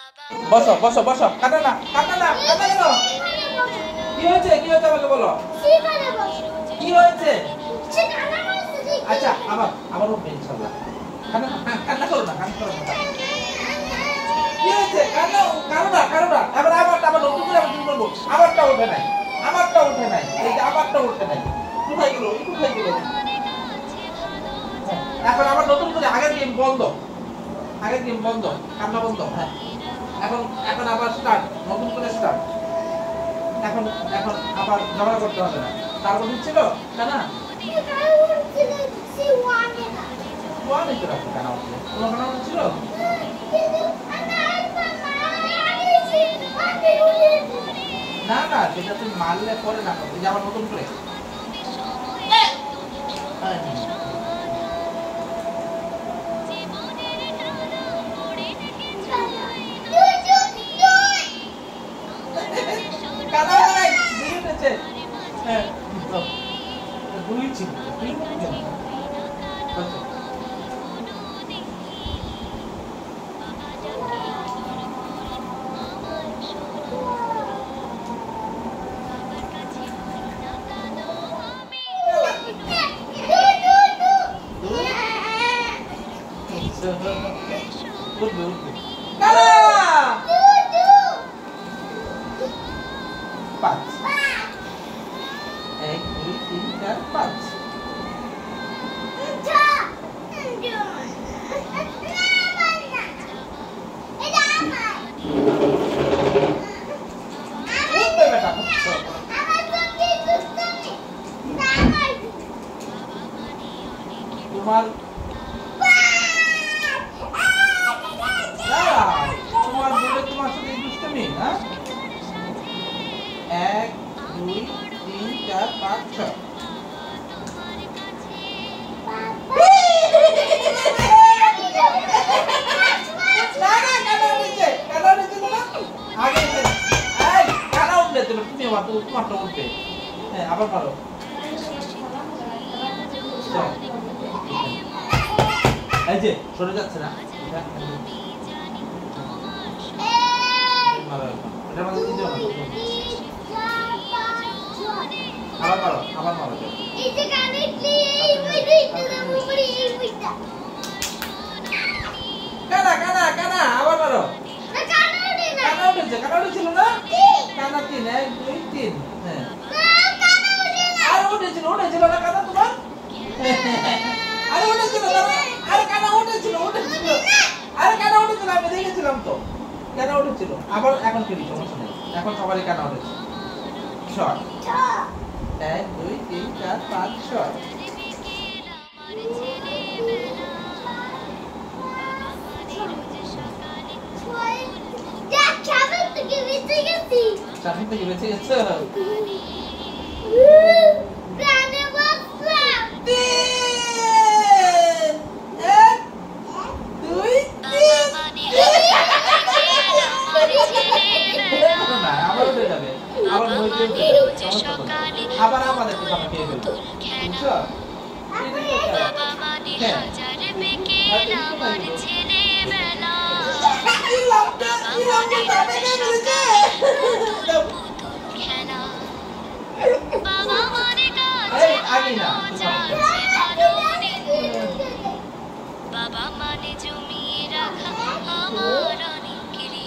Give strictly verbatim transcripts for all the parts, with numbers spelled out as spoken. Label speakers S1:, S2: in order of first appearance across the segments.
S1: বসো বসো বসো, কাঁদো না কাঁদো না কাঁদো কেন? কি হয়েছে কি হয়েছে আমাকে বলো, কি হয়েছে? আচ্ছা আবার আবার উঠবে ইনশাআল্লাহ, কান্না কান্না করো না কান্না করো না, কি হয়েছে? কান্না কারো না কারো না, এবার আবারটা আবার নতুন করে আবার বলবো, আবারটা ওঠে নাই আমারটা ওঠে নাই, এই যে আমারটা ওঠে নাই, কোথায় গেল এই কোথায় গেল? এখন আবার নতুন করে আগের গেম বন্ধ, আগের গেম বন্ধ, কান্না বন্ধ। হ্যাঁ এখন এখন আবার স্টার্ট, নতুন করে স্টার্ট, এখন এখন আবার ঝগড়া করতে হবে না। তারপর ছিল কানা ওয়ানে তো রাখো কানা উঠলে, তোমার কানা ছিল না না, সেটা তুমি মারলে পরে না করবে, যে আবার নতুন করে এক দুই তিন চার পাঁচ। তোমার তোমার বলে তোমার সাথে দুষ্টুমি না? এক দুই তিন চার পাঁচ ছয়। তোমারটা উঠবে, হ্যাঁ আবার পারো। এই যে সরে যাচ্ছে না, আবার মারো আবার মারো। কানা কানা কানা আবার মারো। কানা উঠেছে, কানা উঠেছিল না? কানা তিন, এক দুই তিন। হ্যাঁ আর উঠেছিল উঠেছিল না কানা তোমার? আরে উঠেছিল কানা, আরে কানা উঠেছিল উঠেছিল, আরে কানা উঠেছিল, আমি দেখেছিলাম তো কানা উঠেছিল। আবার এখন খেলি, সমস্যা নেই, এখন সবারই কানা উঠেছে। ছয়, এক দুই তিন চার পাঁচ ছয়। সামনে থেকে বেঁচে গেছে। আবার আমাদেরকে খাবার খেয়ে ফেলবো, বুঝছো? বাবা মানে জমিয়ে রাখা আমার অনেক ঋণ,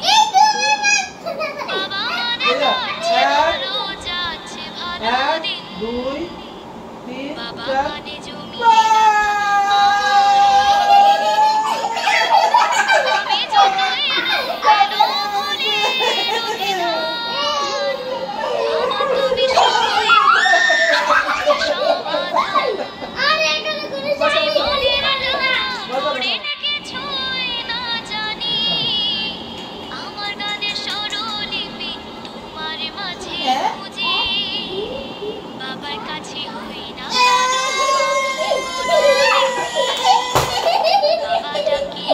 S1: বাবা মানে যাচ্ছে ভালো যাচ্ছে ভালো দিন, দুই তিন বাবা মানে জমিয়ে রাখা আমি যতই ভালো মনে রোগে না, আমার তো বিষয় সমাধান, করে নাকি ছুঁই না জানি, আমার গানের স্বরলিপি তোমার মাঝে খুঁজি, বাবার কাছে হই না বাবা ডাকি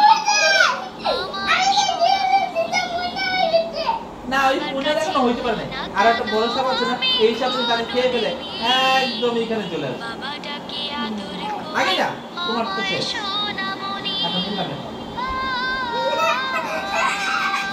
S1: না, ওই মনে রাখা হইতে পারে না। আর একটা বড় সাপ আছে না, এই সাপে তাকে খেয়ে ফেলে একদম এখানে চলে আসে। বাবা ডাকি আদর আগে না তোমার তো শেষ, এখন দিলাম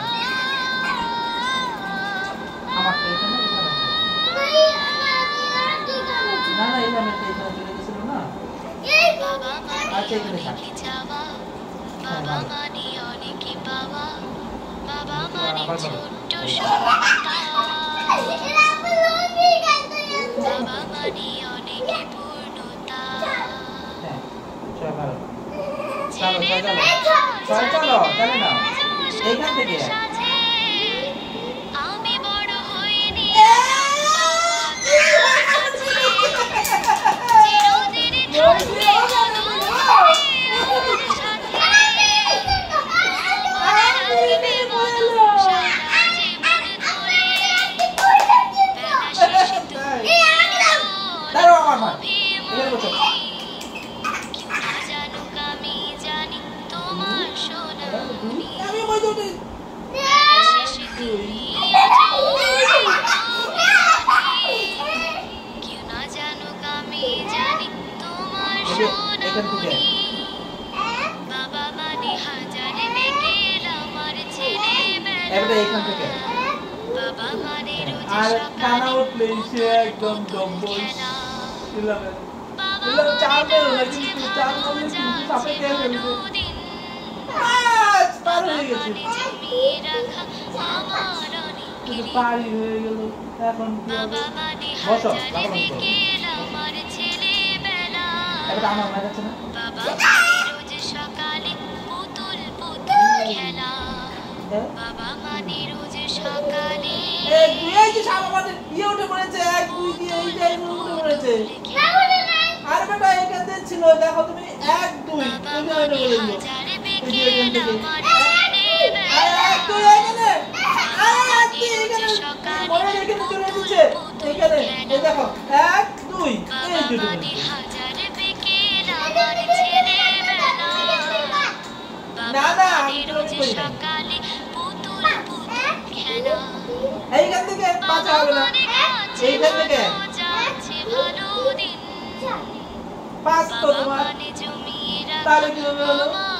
S1: আচ্ছা এখানে থাক
S2: বাবা মানে অনেকে পাওয়া বাবা মানে ছোট্ট বাবা মানে অনেকে পূর্ণতা
S1: চলো চলো চলো চলো চলে নাও এইখান থেকে
S2: আমি বড় হইনি
S1: আর কানা উঠলে সে একদম ডম্বল ইলাবে ইলাবে চার বের হলো কিন্তু চার বের কিন্তু সাপে কে ফেলছে আজ পার হয়ে গেছে কিন্তু পারি হয়ে গেল এখন কি হবে বসো এখন এবার আমার মনে আছে না
S2: রোজ সকালে পুতুল পুতুল খেলা বাবা মানে রোজ সকালে
S1: এক দুই এই যে সামনে মানে ইয়ে উঠে পড়েছে এক দুই দিয়ে এই যে উঠে পড়েছে আর বেটা এখানে ছিল দেখো তুমি এক দুই তুমি ওইটা বলে দিও এক দুই এখানে এক দুই এখানে মনে এখানে চলে এসেছে এখানে এই দেখো এক দুই এই দুটো না না আমি রোজ সকালে পুতুল পুতুল খেলা এইখান থেকে বাঁচা হবে না এইখান থেকে পাঁচ তো তোমার তাহলে কি হবে হলো